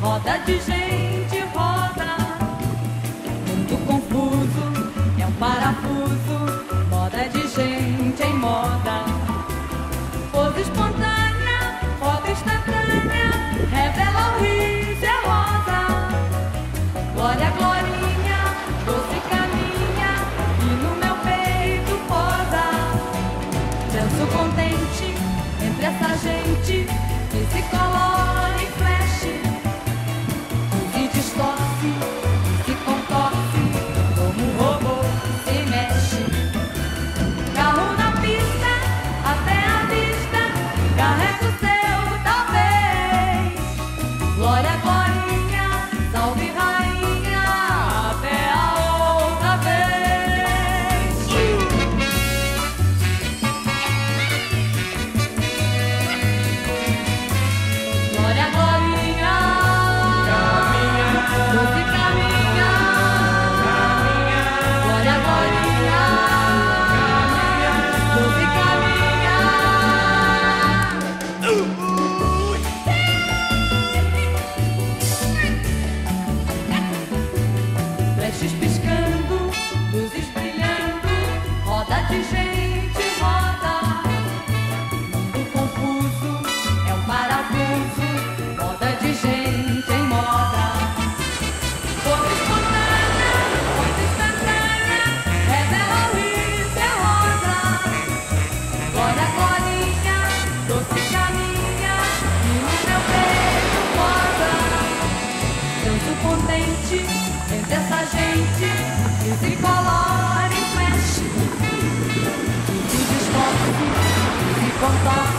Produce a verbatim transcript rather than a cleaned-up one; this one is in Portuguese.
roda de gente, roda. Mundo confuso, é um parafuso, moda de gente em moda. Pose espontânea, foto instantânea, revela o riso e a rosa. Glória, glorinha, doce caminha, e no meu peito posa. Danço contente entre essa gente que se colora em flash, se distorce, se contorce, como um robô se mexe. Carro na pista, até a vista, carrega o seu talvez. Glória, glorinha, salve rainha, até a outra vez. Glória, glorinha, caminha, doce caminha, caminha. Glória, glorinha, caminha, doce caminha. Flashes piscando, luzes brilhando, roda de gente, roda. Mundo confuso, é um parafuso, moda de gente em moda. Cor espontânea, coisa instantânea, revela o riso e a rosa. Glória, glorinha, doce caminha, e no meu peito posa. Danço contente entre essa gente que se colora em flash, que se distorce, que se contorce.